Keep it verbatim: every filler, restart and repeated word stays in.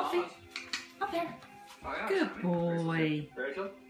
Alfie, up there. Oh, yeah, Good boy. Rachel?